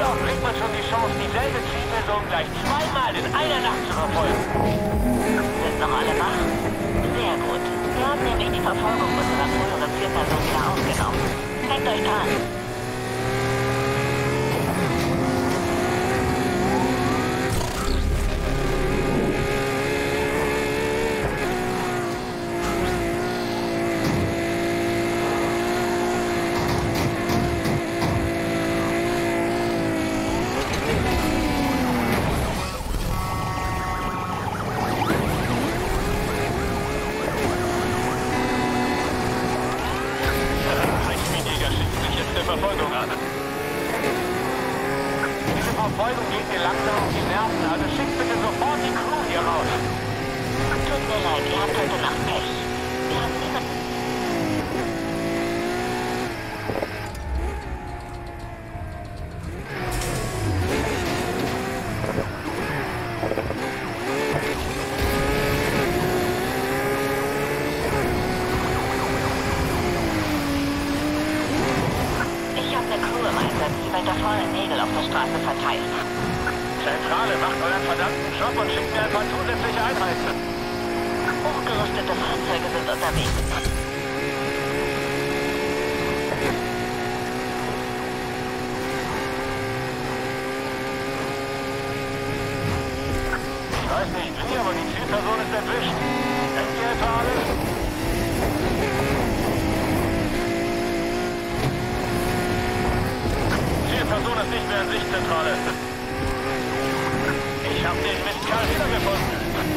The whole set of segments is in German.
oft kriegt man schon die Chance, dieselbe Zielperson gleich zweimal in einer Nacht zu verfolgen? Sind noch alle wach? Sehr gut. Wir haben nämlich die Verfolgung unserer früheren Zielperson wieder aufgenommen. Hängt euch dran. Verfolgung an. Diese Verfolgung geht mir langsam auf die Nerven, also schickt bitte sofort die Crew hier raus. Tut mir leid, ihr habt heute Nacht Pech. Wir haben niemanden... die weiter vorne Nägel auf der Straße verteilt. Zentrale, macht euren verdammten Job und schickt mir ein paar zusätzliche Einheiten. Hochgerüstete Fahrzeuge sind unterwegs. Ich weiß nicht wie, aber die Zielperson ist erwischt. Denkt ihr etwa alles? Person ist nicht mehr in Sichtzentrale. Ich habe den Mistkerl wiedergefunden.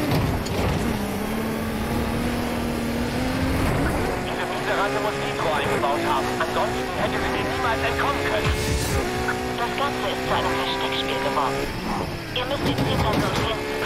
Diese Miserate muss Nitro eingebaut haben. Ansonsten hätte sie mir niemals entkommen können. Das Ganze ist zu einem Versteckspiel geworden. Ihr müsst die Zielperson finden.